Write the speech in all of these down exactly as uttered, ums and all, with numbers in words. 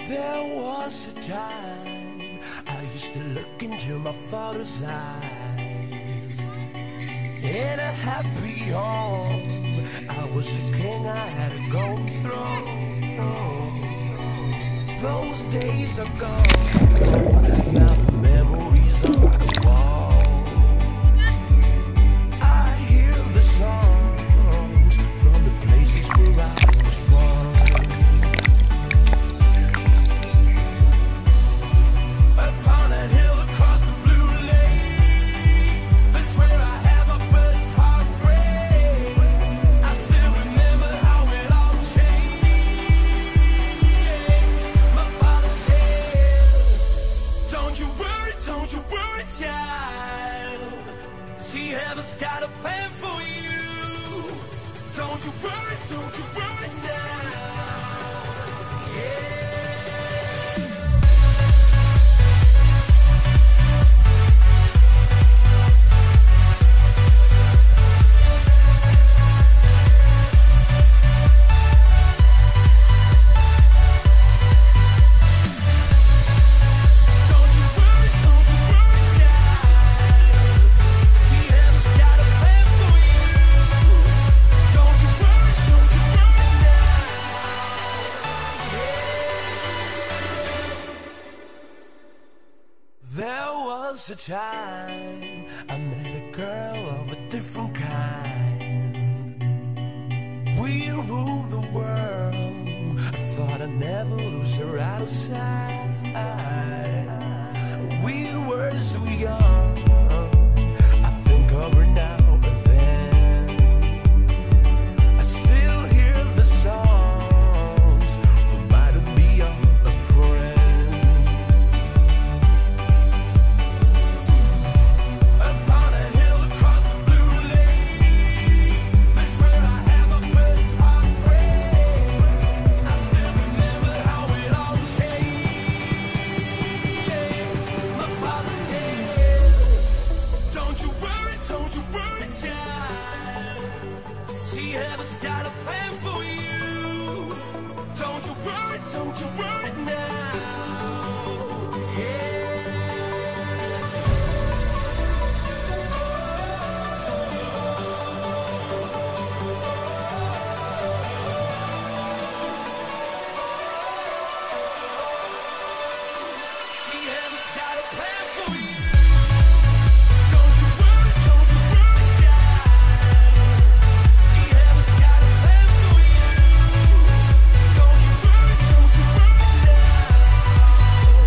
There was a time I used to look into my father's eyes. In a happy home, I was a king, I had a golden throne. Those days are gone, now the memories on the wall. I hear the songs from the places where I was born. Upon a hill across the blue lake, that's where I had my first heartbreak. I still remember how it all changed. My father said, don't you worry, don't you worry, child. See, heaven's got a plan for you. Don't you worry, don't you worry now. Yeah. There was a time I met a girl of a different kind. We ruled the world. I thought I'd never lose her out of sight. We were so young. I think of her now and then. I still hear the songs reminding me of a friend. See, heaven's got a plan for you. Don't you worry, don't you worry now. Yeah. See, heaven's got a plan for you. Don't you worry, don't you worry, child. See, heaven's got a plan for you. Don't you worry, don't you worry now.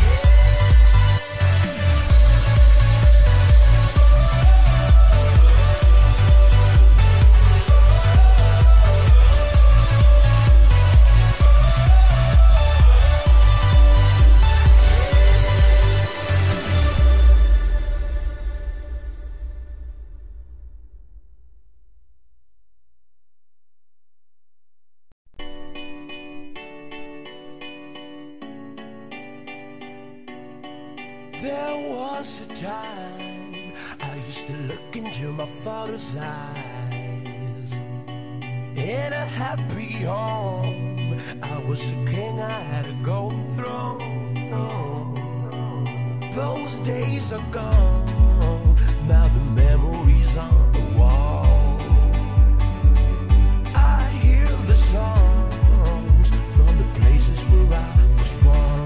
There was a time I used to look into my father's eyes. In a happy home, I was a king, I had a golden throne. Those days are gone, now the memories on the wall. I hear the songs from the places where I was born.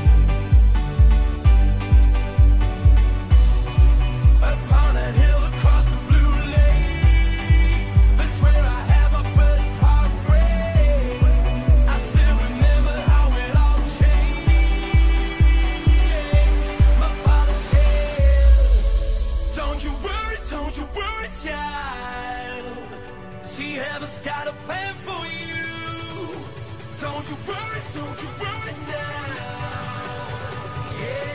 Upon a hill across the blue lake, that's where I had my first heartbreak. I still remember how it all changed. My father said, don't you worry, don't you worry, child. See, heaven's got a plan for you. Don't you worry, don't you worry now. Yeah.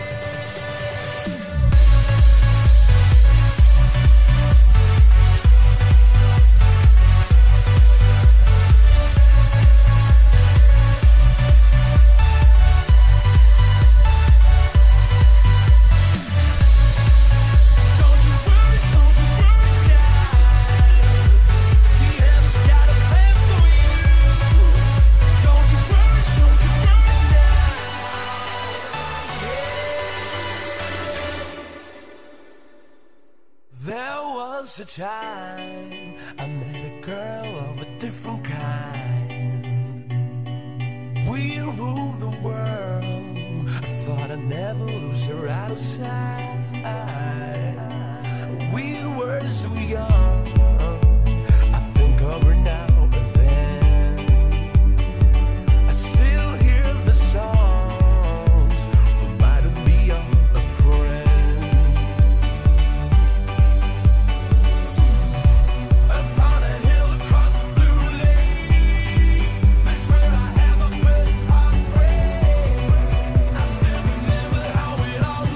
Don't you worry, don't you worry now. time I met a girl of a different kind. We ruled the world. I thought I'd never lose her out of sight. We were so young. I think of her now and then. I still hear the songs. Reminded me of a friend. Upon a hill across the blue lake, that's where I had my first heartbreak. I still remember how it all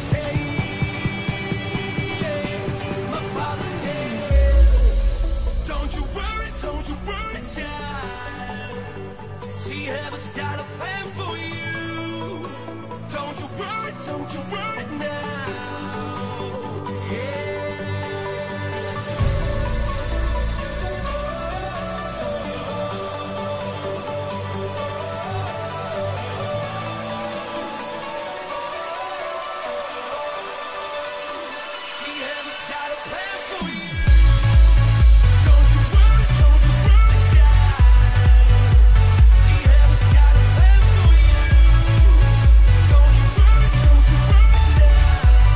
changed. My father said, don't you worry, don't you worry, child. See, heaven's got a plan for you. Don't you worry, don't you worry now. Yeah. See, heaven's got a plan for you. Don't you worry, don't you worry, child. See, heaven's got a plan for you. Don't you worry, don't you worry now.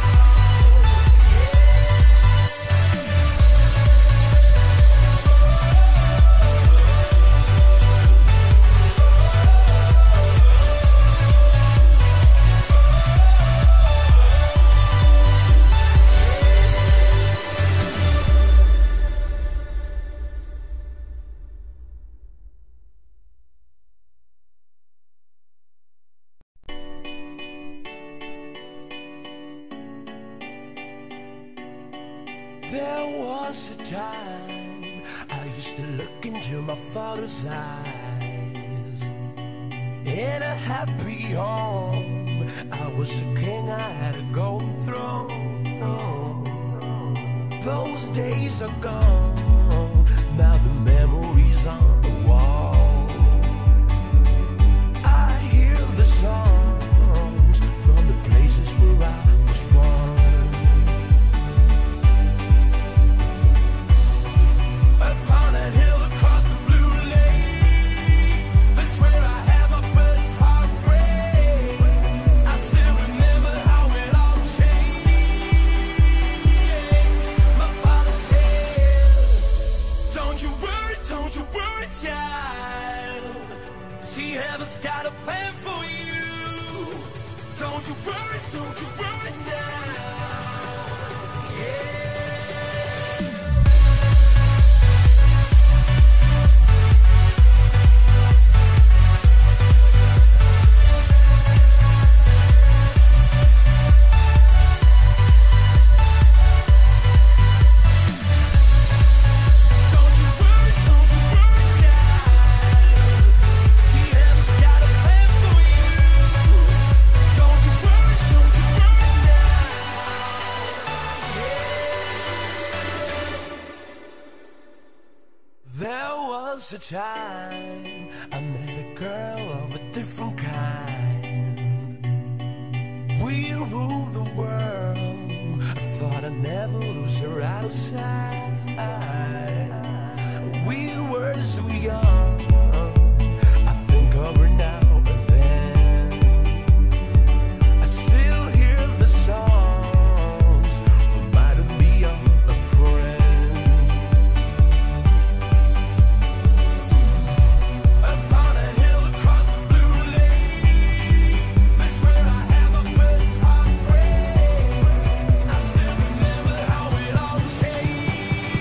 There was a time I used to look into my father's eyes. In a happy home, I was a king, I had a golden throne. Those days are gone, now the memories on the wall. I hear the songs from the places where I was born. Upon a hill across the blue lake, that's where I had my first heartbreak. I still remember how it all changed. My father said, don't you worry, don't you worry, child. See, heaven's got a plan for you. Don't you worry, don't you worry now. Yeah. Don't you worry, don't you worry, child. See, heaven's got a plan for you. Don't you worry, don't you worry now. Yeah. There was a time I met a girl of a different kind. We ruled the world. I thought I'd never lose her out of sight. We were so young. I think of her now and then. I still hear the songs. Reminded me of a friend. Upon a hill across the blue lake, that's where I had my first heartbreak. I still remember how it all changed.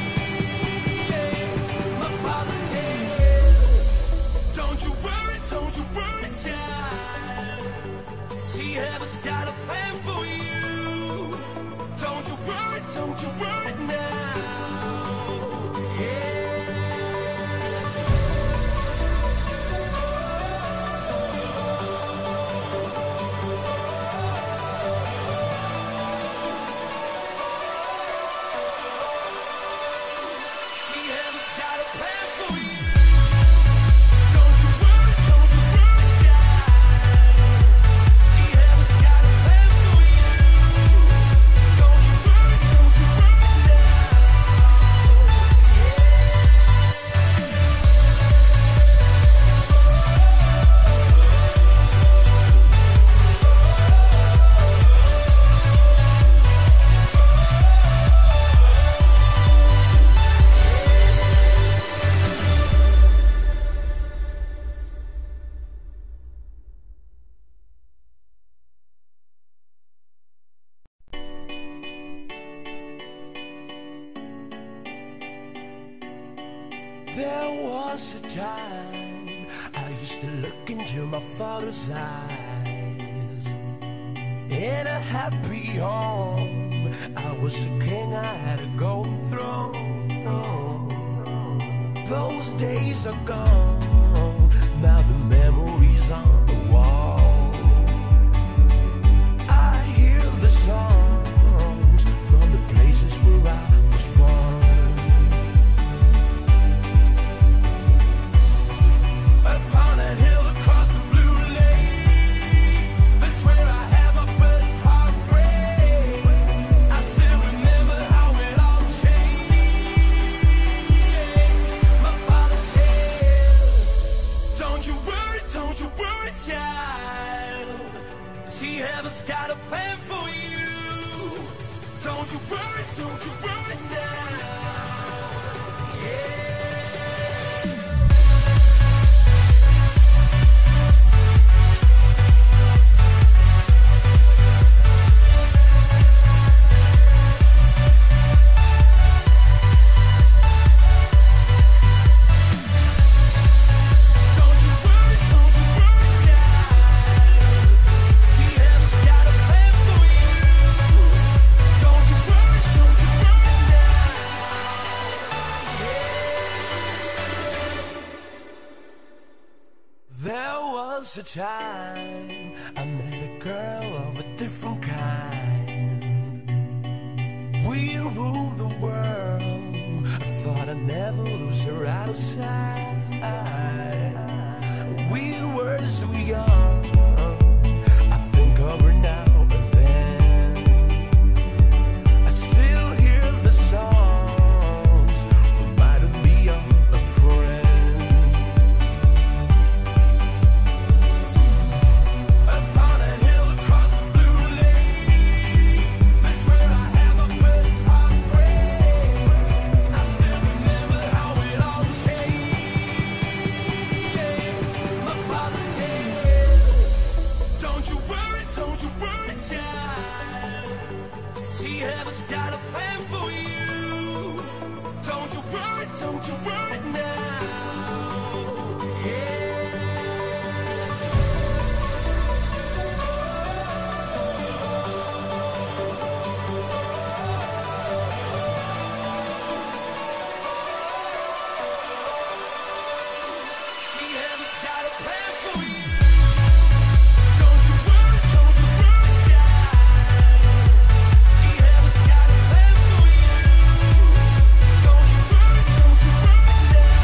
There was a time I used to look into my father's eyes. In a happy home, I was a king, I had a golden throne. Those days are gone, now the memories on the wall. I hear the songs from the places where I was born. Upon that hill across the blue lake, that's where I had my first heartbreak. I still remember how it all changed. My father said, don't you worry, don't you worry, child. See, heaven's got a plan for you. Don't you worry, don't you worry now. Yeah. A time I met a girl of a different kind. We ruled the world. I thought I'd never lose her out of sight. We were so young. I think of her now and then. I still hear the songs reminding me of a friend. Heaven's got a plan for you. Don't you worry, don't you worry now. Yeah. See, heaven's got a plan for you. Don't you worry, don't you worry, child. See, heaven's got a plan for you. Don't you worry, don't you worry now.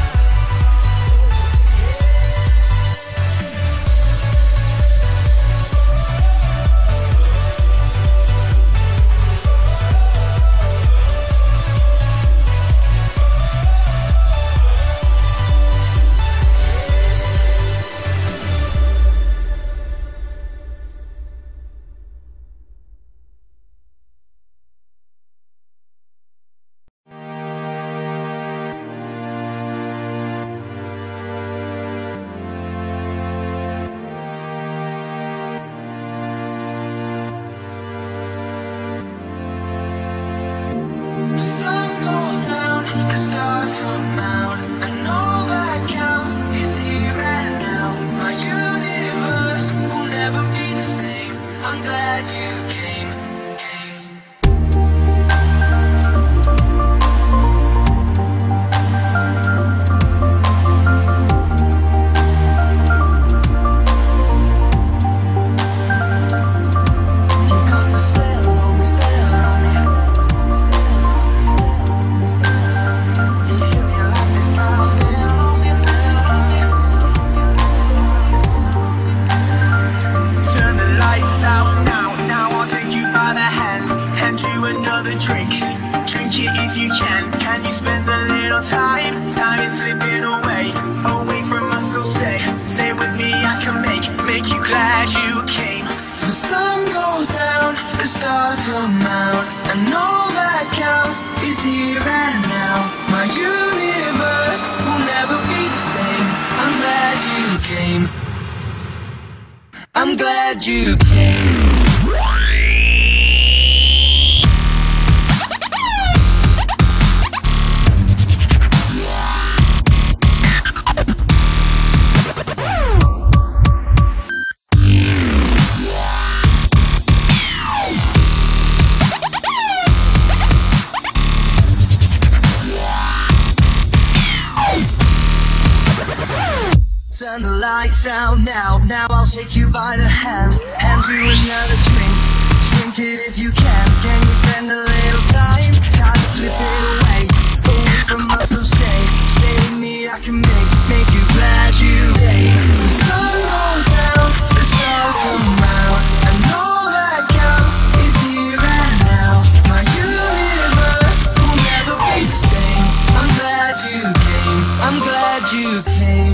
The sun goes down, the stars come out, and all that counts is here and now. My universe will never be the same. I'm glad you came, came. You cast a spell on me, spell on me. You hit me like this, fell on me, fell on me. Turn the lights out now, now I'll take you by the hand. Hand you another drink, drink it if you can. Can you spend a little time? Time is slipping away, away from us, so stay. Stay with me, I can make, make you glad you came. The sun goes down, the stars come out, and all that counts is here and now. My universe will never be the same. I'm glad you came. I'm glad you came. Turn the lights out now, now I'll take you by the hand, hand you another drink, drink it if you can. Can you spend a little time, time to slip it away, away from us, so stay, stay with me, I can make, make you glad you came. The sun goes down, the stars come round, and all that counts is here and now. My universe will never be the same. I'm glad you came, I'm glad you came.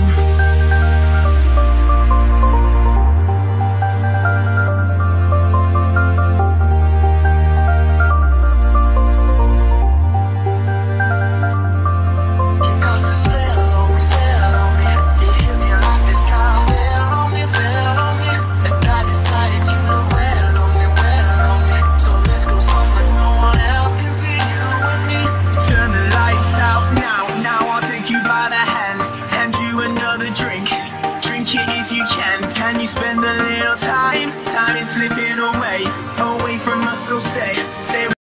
Drink, drink it if you can. Can you spend a little time? Time is slipping away, away from us, so stay, stay.